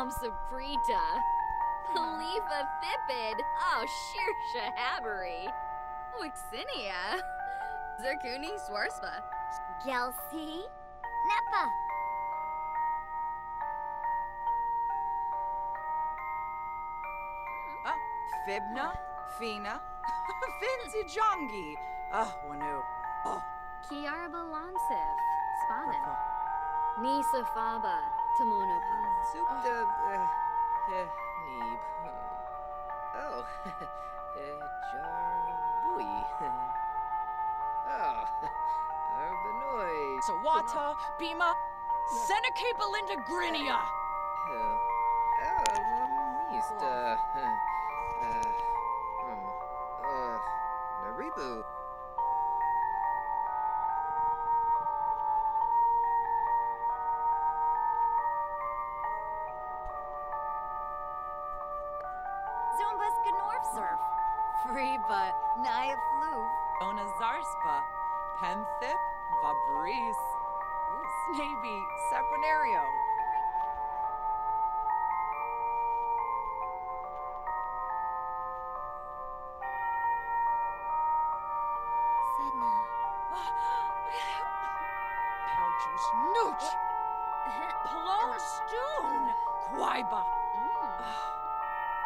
Sabrita. Khalifa Thipid. Oh, sheer shahabbery. Wixinia. Zerkuni Swarspa. Gelsi? Nepa. Fibna, Fina, Finzi Jongi. Wanu. Kiarba Lansif. Spadan. Nisa Faba. Tamonopa. Supta, Neeb. Oh, Jarbui. Benoi. Sawata, Bima, Seneca Belinda Grinia. Mista. Naribu. Zumbas Gnorfsurf. Free but Naya Flu. Ona Zarspa, Penthip, Vabris, Snaby, Sequinario. Sedna. Pouchus Nooch, Plone Stone, Quaiba.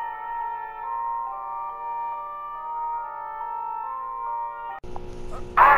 Mm.